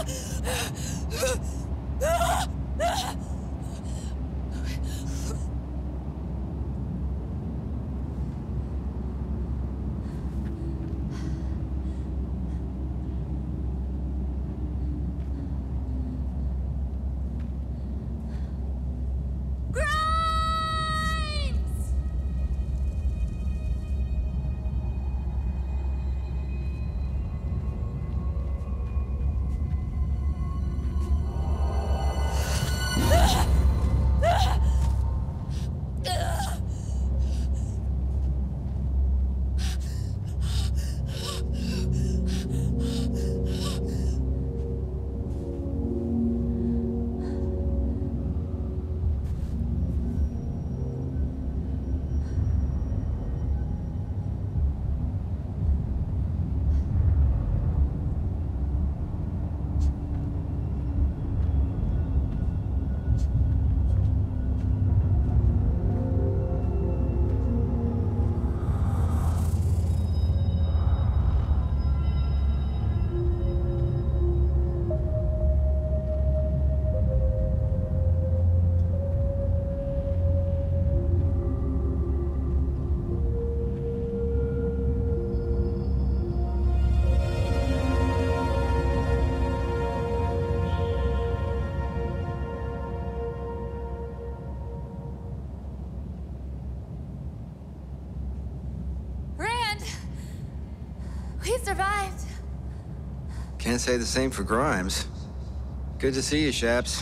We survived. Can't say the same for Grimes. Good to see you, Shaps.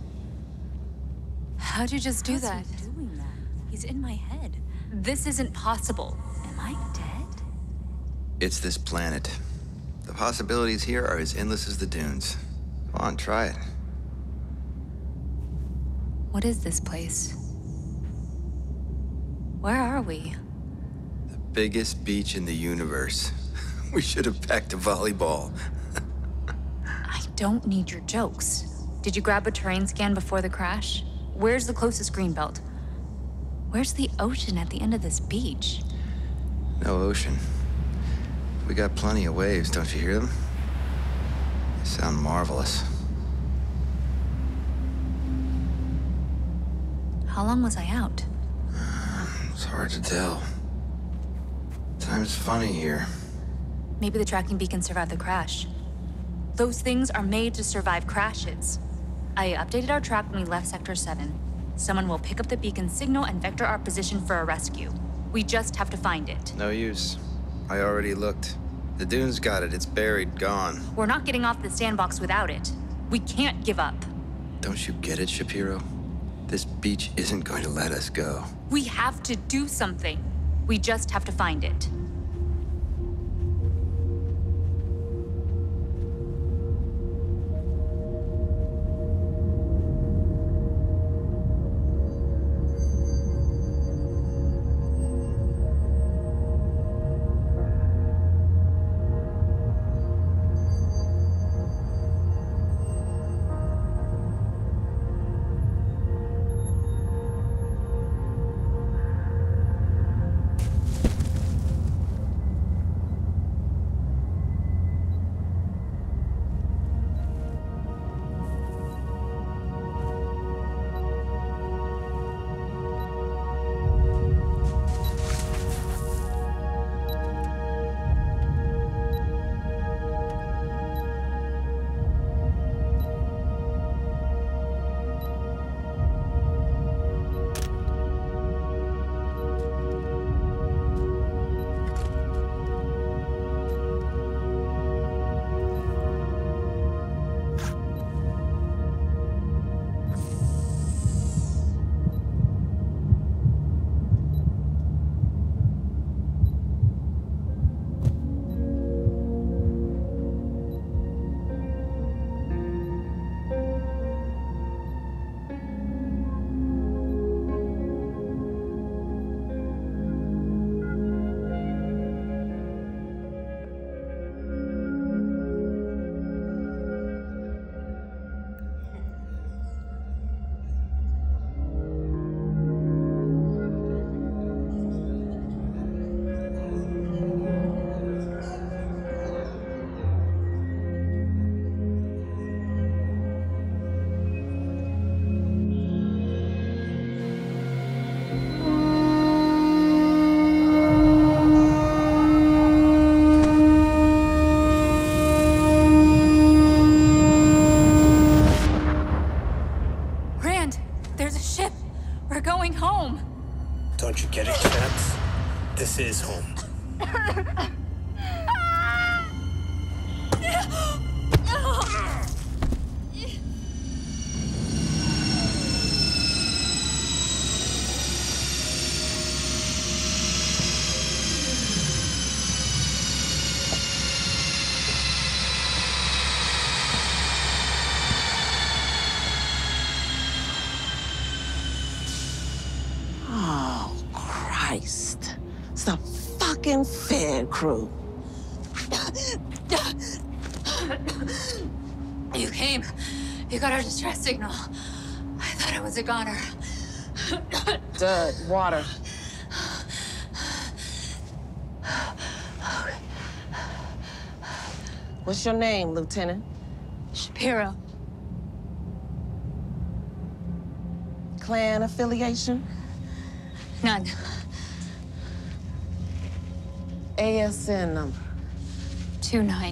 How'd you just do that? Doing that? He's in my head. This isn't possible. Am I dead? It's this planet. The possibilities here are as endless as the dunes. Come on, try it. What is this place? Where are we? The biggest beach in the universe. We should have packed a volleyball. I don't need your jokes. Did you grab a terrain scan before the crash? Where's the closest greenbelt? Where's the ocean at the end of this beach? No ocean. We got plenty of waves, don't you hear them? They sound marvelous. How long was I out? It's hard to tell. Time's funny here. Maybe the tracking beacon survived the crash. Those things are made to survive crashes. I updated our track when we left Sector 7. Someone will pick up the beacon signal and vector our position for a rescue. We just have to find it. No use. I already looked. The dune's got it. It's buried, gone. We're not getting off the sandbox without it. We can't give up. Don't you get it, Shapiro? This beach isn't going to let us go. We have to do something. We just have to find it. This is home. It's the fucking Fed crew. You came. You got our distress signal. I thought I was a goner. Dud, water. What's your name, Lieutenant? Shapiro. Clan affiliation? None. ASN number. 29.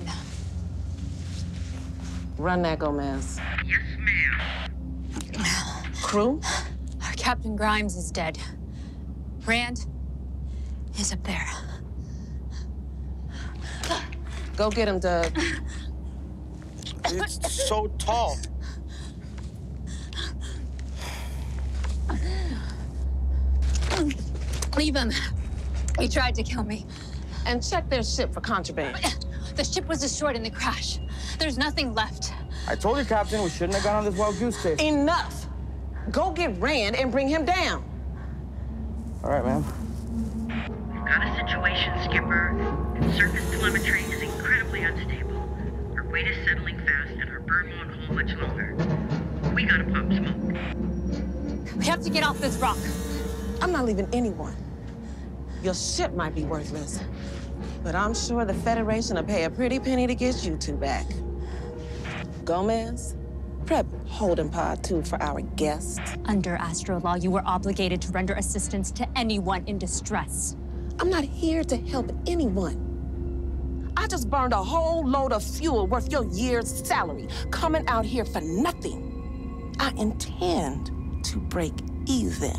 Run that, Gomez. Yes, ma'am. Crew? Our Captain Grimes is dead. Rand is up there. Go get him, Doug. It's so tall. Leave him. He tried to kill me. And check their ship for contraband. The ship was destroyed in the crash. There's nothing left. I told you, Captain, we shouldn't have gone on this wild goose chase. Enough! Go get Rand and bring him down. All right, ma'am. We've got a situation, Skipper. Surface telemetry is incredibly unstable. Our weight is settling fast, and our burn won't hold much longer. We gotta pop smoke. We have to get off this rock. I'm not leaving anyone. Your ship might be worthless, but I'm sure the Federation will pay a pretty penny to get you two back. Gomez, prep holding pod 2 for our guest. Under Astro Law, you were obligated to render assistance to anyone in distress. I'm not here to help anyone. I just burned a whole load of fuel worth your year's salary coming out here for nothing. I intend to break even.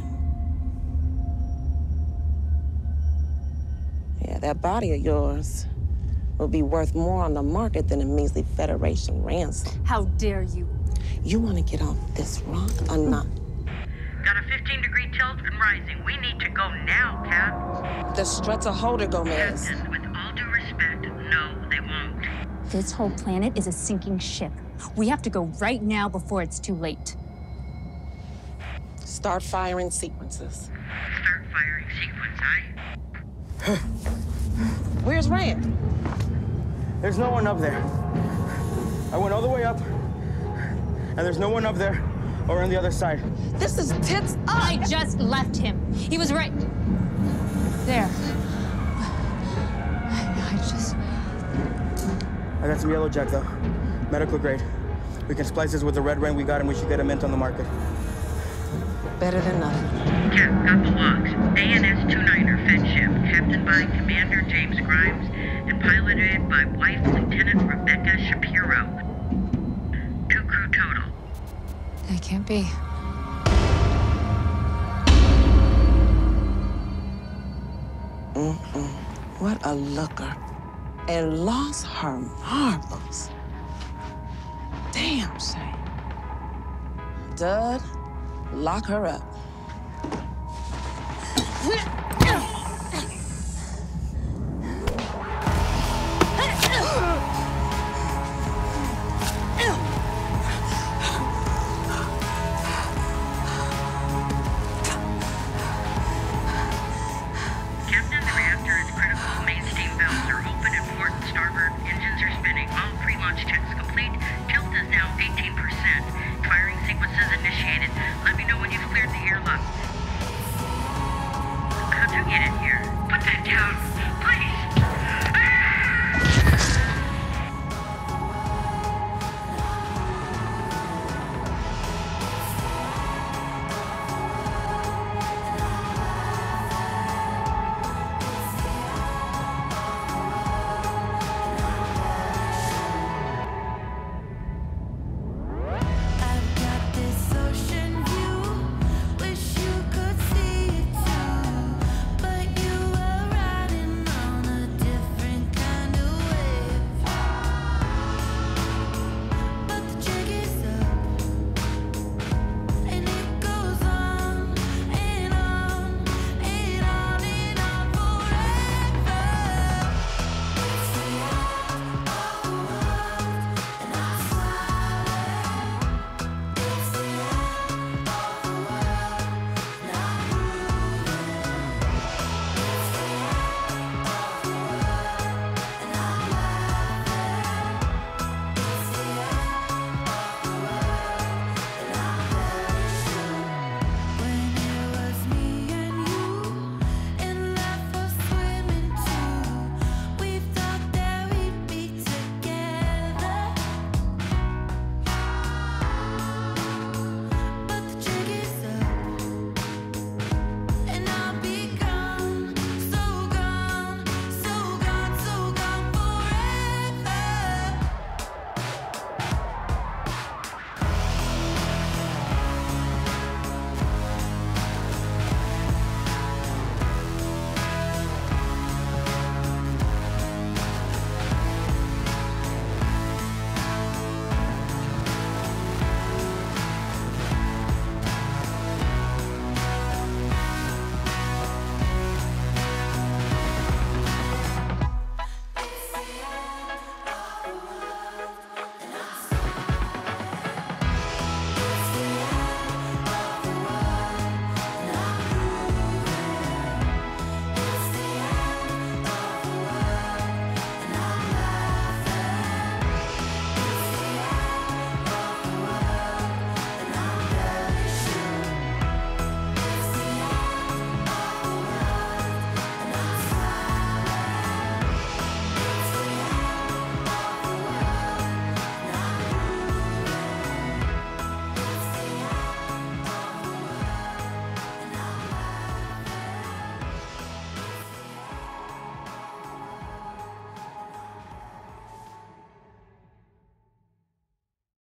Yeah, that body of yours will be worth more on the market than a measly Federation ransom. How dare you? You want to get off this rock or not? Got a 15-degree tilt and rising. We need to go now, Cap. The struts will hold her, Gomez. Captain, with all due respect, no, they won't. This whole planet is a sinking ship. We have to go right now before it's too late. Start firing sequences. Start firing sequence, aye? Where's Rand? There's no one up there. I went all the way up, and there's no one up there or on the other side. This is tits up. I just left him. He was right there. I got some yellow jack, though. Medical grade. We can splice this with the red rain we got, and we should get a mint on the market. Better than nothing. Cap, got the logs. ANS-29er Fed ship, captained by Commander James Grimes and piloted by Wife Lieutenant Rebecca Shapiro. 2 crew total. That can't be. What a looker. And lost her marbles. Damn shame. Dud, lock her up.